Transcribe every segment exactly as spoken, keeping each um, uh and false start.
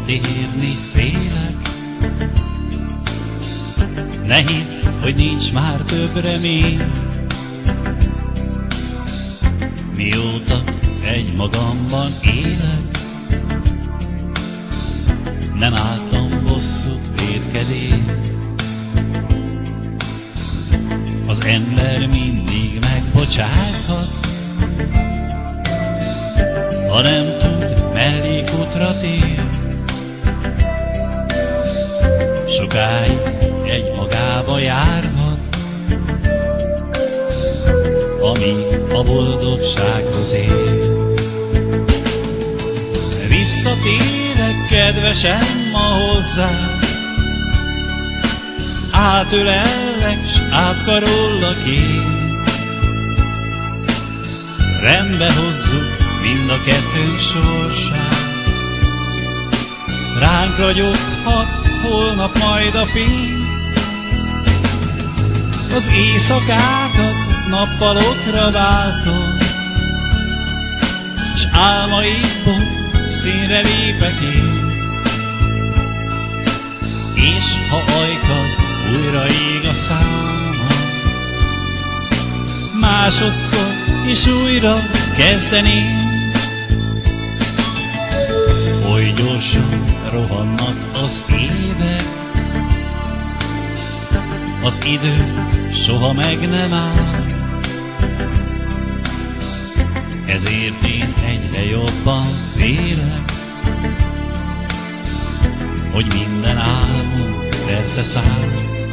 visszatérni félek. Ne hidd, hogy nincs már több remény. Mióta egymagamban élek, nem álltam bosszút vétkedén. Az ember mindig megbocsáthat, ha nem tud, mellékútra tér. Sokáig egy magába járhat, amíg a boldogsághoz ér. Visszatérek, kedvesem, ma hozzád, átölellek, s átkarollak én. Rendbe hozzuk mind a kettőnk sorsát, ránk ragyoghat holnap majd a fény. Az éjszakákat nappalokra váltom, s álmaikból színre lépek én. És ha ajkad újra ég a számom, másodszor is újra kezdeném. Oly gyorsan rohannak az évek, az idő soha meg nem áll. Ezért én egyre jobban félek, hogy minden álmunk szerte száll.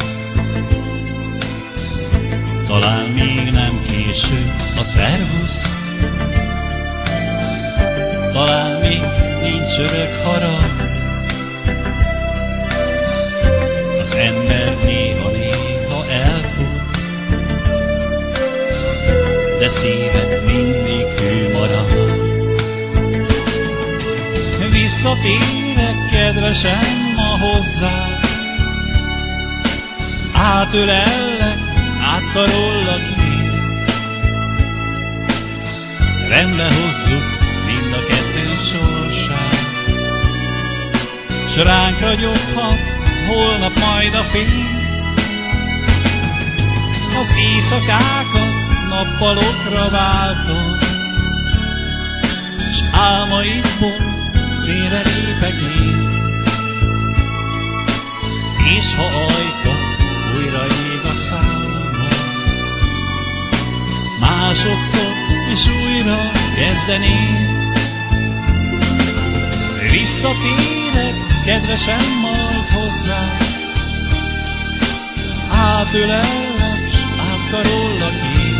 Talán még nem késő a szervusz, talán még nincs örök harag. Az ember néha-néha elfut, de szíve mindig hű marad. Visszatérek, kedvesem, ma hozzád, átölellek, átkarollak én. Rendbe hozzuk mind a kettőnk sorsát, s ránk ragyoghat holnap majd a fény. Az éjszakákat nappalokra váltom, s álmaidból színre lépek én. És ha ajka újra ég a számom, másodszor és újra kezdeném. Visszatérek, kedvesem, majd hozzá, átölellek, s átkarollak én.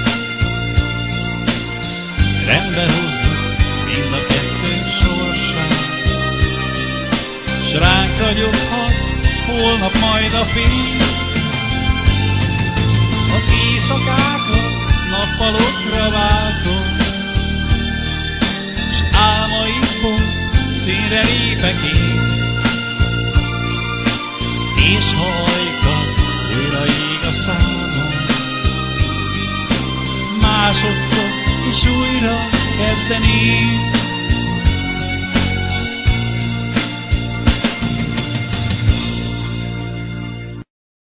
Rendbe hozzuk mind a kettőnk sorsát, s ránk ragyoghat holnap majd a fény. Az éjszakákat nappalokra váltom, s álmaikból színre lépek én. És ha ajkad újra ég a számom, másodszor is újra kezdeném.